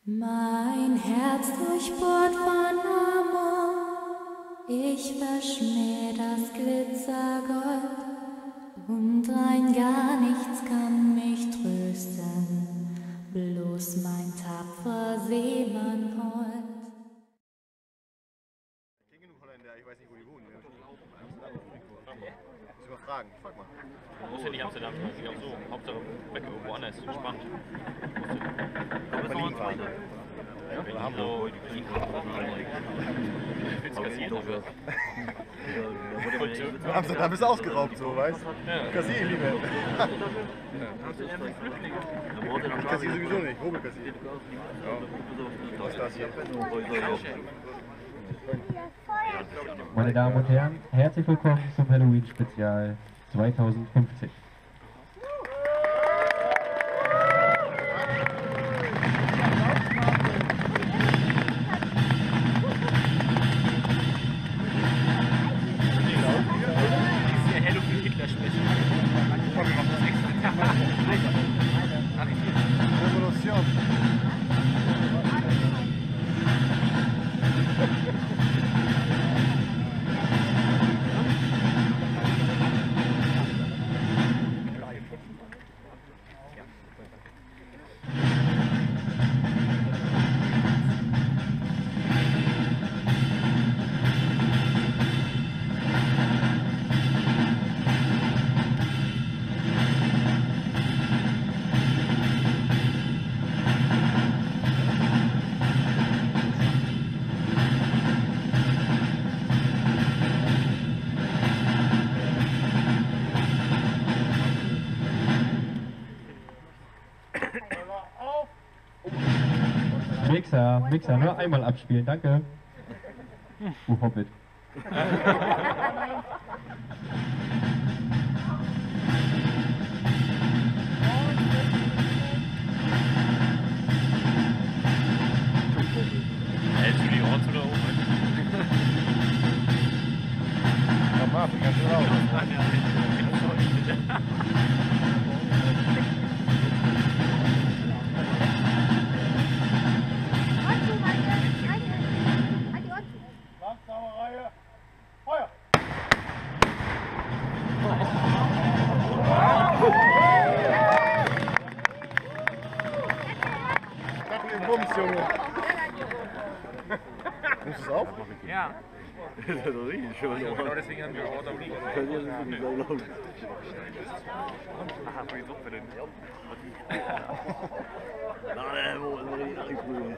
Mein Herz durchbohrt von Amor, ich verschmäh das Glitzergold und rein gar nichts kann mich trösten, bloß mein tapferer Seemann heult. Ich kenne genug Holländer, ich weiß nicht, wo die wohnen. Muss ich mal fragen, frag mal. Du musst ja nicht Amsterdam, das geht auch so. Hauptsache weg irgendwo anders, spannend. Berlin fahren. Ja, Berlin, Hamburg, Berlin. Amsterdam ist ausgeraubt, so, weißt du? Ja. Kassier lieber. Flüchtlinge. Ich kassier sowieso nicht, Hobelkassier. Was ist das hier? Meine Damen und Herren, herzlich willkommen zum Halloween-Spezial 2015. Revolution. Mixer, nur einmal abspielen, danke. Hobbit. Entschuldigung, Ort oder oben. Komm mal, ganz schön raus. Bums, Junge. Nimmst du es auf? Ja. Das ist doch richtig schön. Genau deswegen haben wir Ort am Liegen. Das ist wirklich so laut. Aha, wo die Suppe denn? Nein, wo ist die Nachrichten?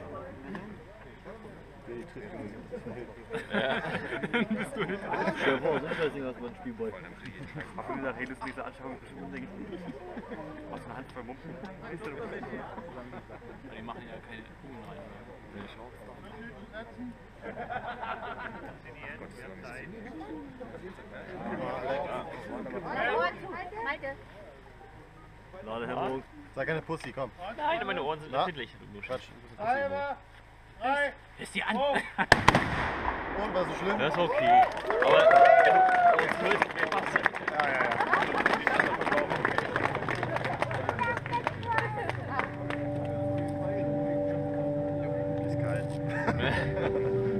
Ja. Bist du nicht? Ja, vor, so ein Ding, was man Spielball. Ach, wie gesagt, hey, das ist diese Anschaffung bestimmt undenkt. Aus einer Hand voll Mumpen. Die machen ja keine Kugeln rein. Lade Hemmung. Sag keine Pussy, komm. Nein, meine Ohren sind Na? empfindlich. Quatsch. Ist die an? Und, war so schlimm? Das ist okay. Aber wenn du uns hörst, wer macht's? Ist kalt.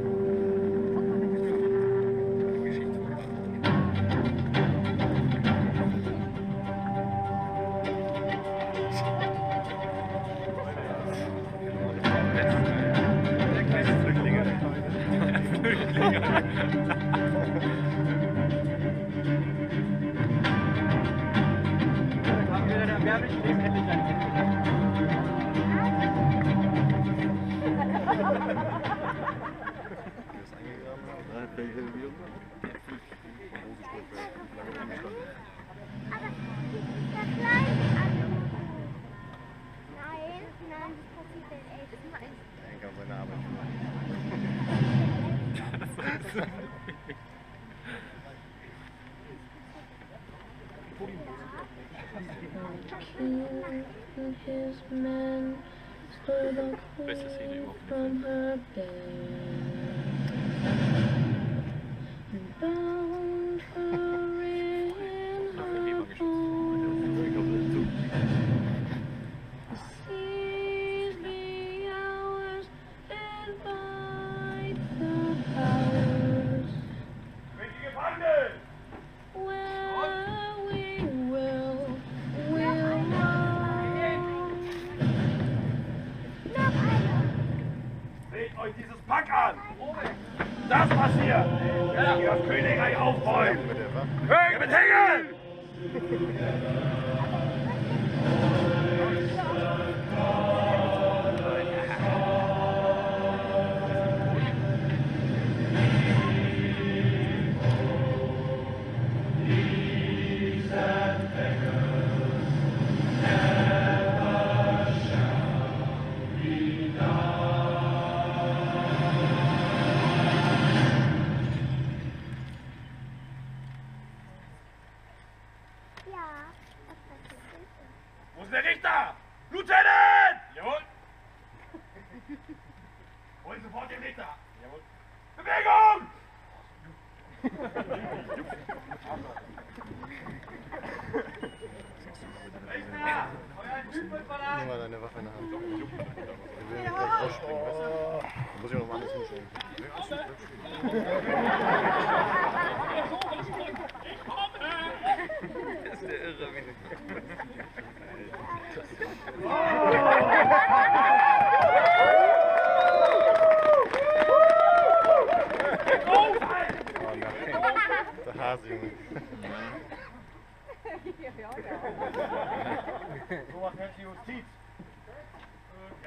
His men stood up Beste Szene überhaupt. from her bed and bound her in her bones. The seas be our euch dieses Pack an! Das passiert, wenn ihr das Königreich aufräumt! Hängen mit Hängen! Wo ist der Richter? Lieutenant! Jawohl! Holen sofort den Richter! Jawohl! Bewegung! Richter! Euer Typenverlag! Nimm mal deine Waffe in der Hand. Wir will nicht gleich rausspringen, weißt du? Da muss ich noch mal alles hinstellen. Das ist der Irre, wie Oh nein! Der Hase, Junge. So was nennt die Justiz. Ja.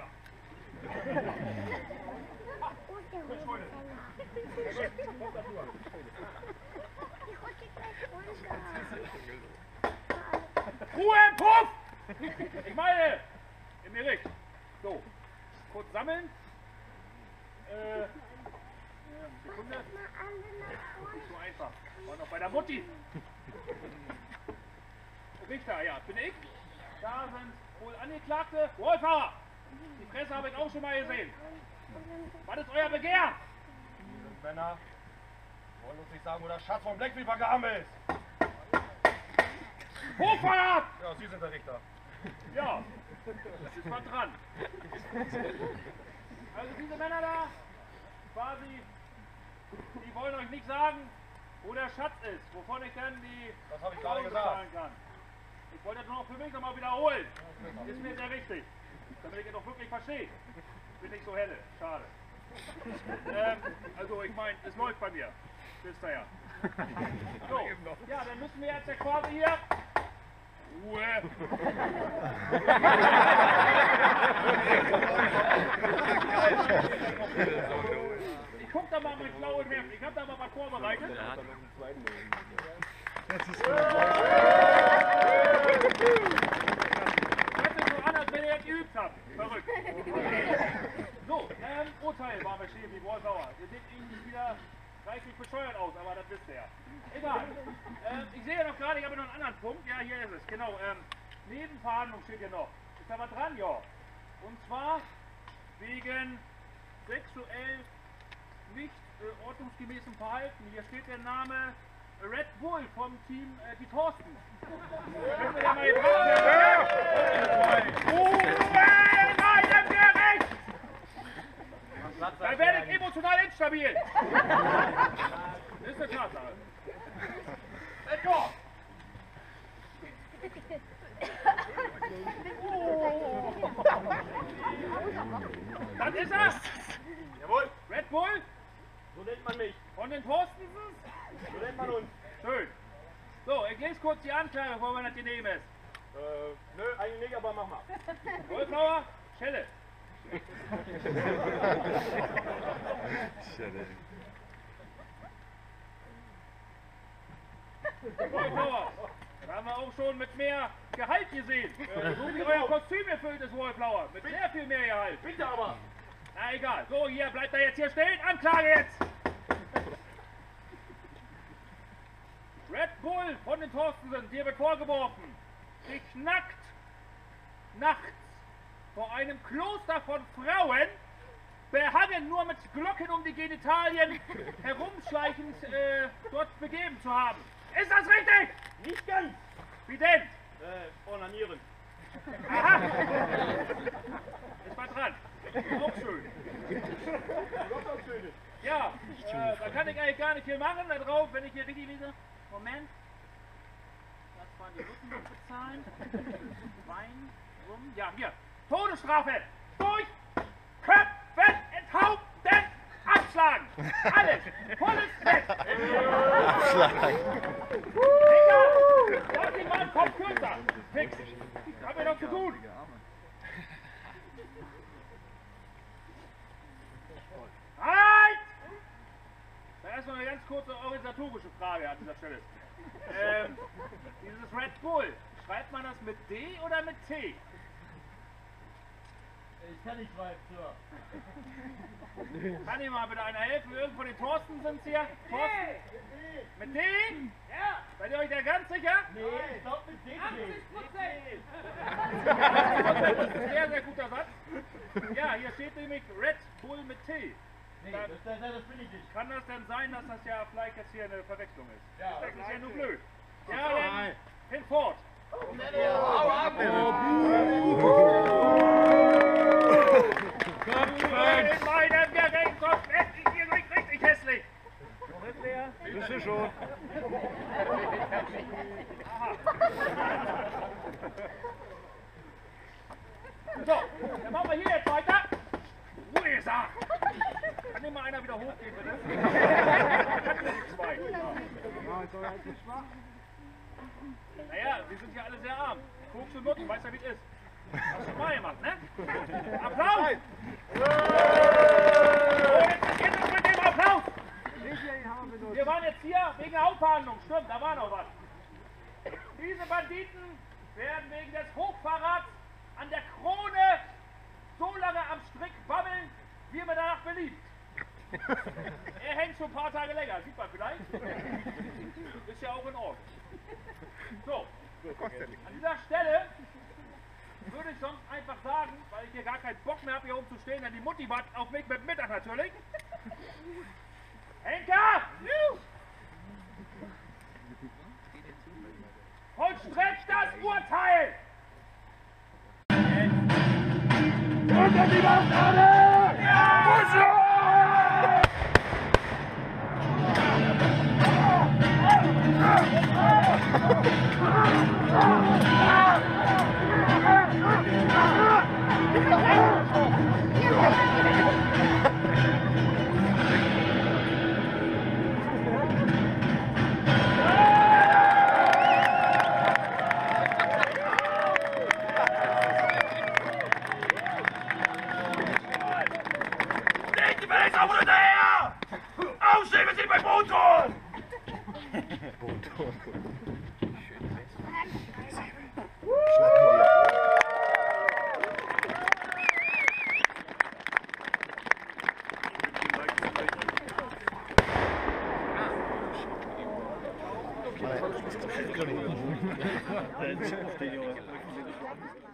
Ruhe im Puff! Ich meine, im Erik. So, kurz sammeln. Sekunde. Nicht so einfach. War noch bei der Mutti. Richter, ja, bin ich. Da sind wohl Angeklagte. Wolfer! Die Presse habe ich auch schon mal gesehen. Was ist euer Begehr? Die Männer wollen uns nicht sagen, wo der Schatz von Blackfield vergraben ist. Hochfeuert! Ja, Sie sind der Richter. Ja, das ist mal dran. Also diese Männer da, quasi, die wollen euch nicht sagen, wo der Schatz ist, wovon ich dann die... Das habe ich gerade gesagt. Kann. Ich wollte das nur noch für mich nochmal wiederholen. Ist mir sehr wichtig, damit ich es doch wirklich verstehe. Bin nicht so helle, schade. Also ich meine, es läuft bei mir. Wisst ihr ja. So, ja, dann müssen wir jetzt ja quasi hier... Ruhe! Ich guck da mal mein blaues Hemd. Ich hab da mal was vorbereitet. Das ist so an, als wenn ihr jetzt geübt habt. Verrückt. So, Urteil waren wir stehen wie Wolfauer. Ihr seht irgendwie wieder reichlich bescheuert aus, aber das wisst ihr ja. Egal. Ich sehe noch gerade, ich habe noch einen anderen Punkt. Ja, hier ist es. Genau. Nebenverhandlung steht hier noch. Ist da was dran? Ja. Und zwar wegen sexuell nicht ordnungsgemäßem Verhalten. Hier steht der Name Red Bull vom Team die Thorsten. Können wir da mal jetzt da werde ich emotional instabil. Das ist eine Tatsache. Let's go! Das ist er! Jawohl! Red Bull! So nennt man mich. Von den Thorstensens? So nennt man uns. Schön. So, ich lese kurz die Anklage, bevor man das genehm ist. Nö, eigentlich nicht, aber mach mal. Wolfauer, Schelle. Schelle. Wolfauer, da haben wir auch schon mit mehr Gehalt gesehen. So wie euer Kostüm erfüllt ist, Wolfauer. Mit sehr viel mehr Gehalt. Bitte aber. Na egal. So, hier, bleibt er jetzt hier stehen. Anklage jetzt. Red Bull von den Thorstensen, dir wird vorgeworfen, dich nackt, nachts, vor einem Kloster von Frauen, behangen nur mit Glocken um die Genitalien, herumschleichend dort begeben zu haben. Ist das richtig? Nicht ganz. Wie denn? Ornanieren. Aha. Ist mal dran. Auch schön. Ja, da kann ich eigentlich gar nicht viel machen da drauf, wenn ich hier richtig lese. Moment. Das waren die Rücken noch bezahlen. Wein, rum. Ja, hier. Todesstrafe. Durch Köpfen enthaupten. Alles! Volles Fett! Abschlag. Egal! Lass ihn mal einen Kopf kürzer! Fix! Haben wir noch zu tun! Halt! Da erstmal eine ganz kurze organisatorische Frage an dieser Stelle. Dieses Red Bull, schreibt man das mit D oder mit T? Ich kann nicht schreiben, Sir. Kann Ihnen mal bitte einer helfen? Irgendwo den Thorsten sind hier? Thorsten? Mit D? Ja. Seid ihr euch da ganz sicher? Nee, ich glaub mit D. 80%! Das ist ein sehr, sehr guter Satz. Ja, hier steht nämlich Red Bull mit T. Nee, das bin ich nicht. Kann das denn sein, dass das ja vielleicht jetzt hier eine Verwechslung ist? Ja, Das ist ja nur blöd. Ja, dann hinfort. In meinem Gerichtshof ist hier richtig hässlich. Wo ist der? Bist du schon? So, dann machen wir hier jetzt weiter. Ruhe gesagt. Kann dir mal einer wieder hochgehen, bitte? Zwei. Naja, wir sind ja alle sehr arm. Koks und Nutten, weißt ja, wie es ist. Hast du schon mal gemacht, ne? Applaus! So, jetzt uns mit dem Applaus! Wir waren jetzt hier wegen Hauptverhandlung. Stimmt, da war noch was. Diese Banditen werden wegen des Hochverrats an der Krone so lange am Strick babbeln, wie mir danach beliebt. Er hängt schon ein paar Tage länger, sieht man vielleicht. Ist ja auch in Ordnung. So, an dieser Stelle würde ich sonst einfach sagen, weil ich hier gar keinen Bock mehr habe, hier oben zu stehen, denn die Mutti wartet auf mich mit Mittag natürlich. Henker! Vollstreckt das Urteil! Unter die Bankade! Ja! Aufstehen, wir sind bei Motor! Stehen, Junge.